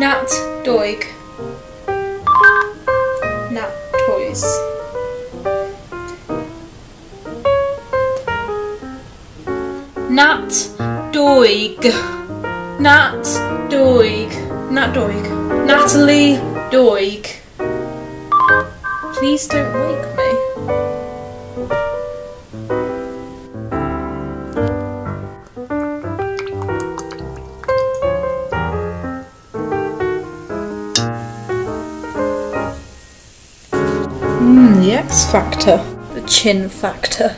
Nat Doig. Nat Toys. Nat Doig. Nat Doig. Nat Doig. Natalie Doig. Please don't wake me. The X Factor. The Chin Factor.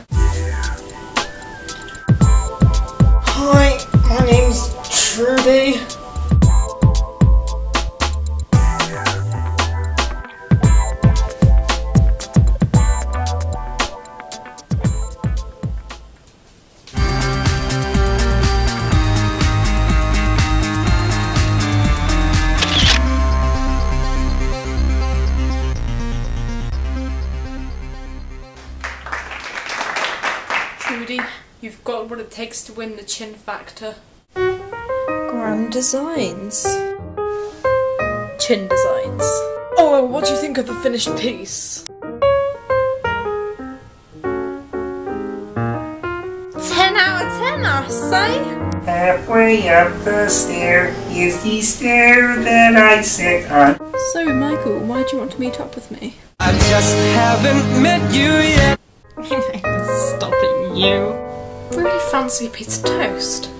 Hi, my name's Trudy. Trudy, you've got what it takes to win the Chin Factor. Grand Designs. Chin Designs. Oh, what do you think of the finished piece? 10 out of 10, I say. Halfway up the stair is the stair that I sit on. So, Michael, why do you want to meet up with me? I just haven't met you yet. I'm stopping you. Really fancy a piece of toast.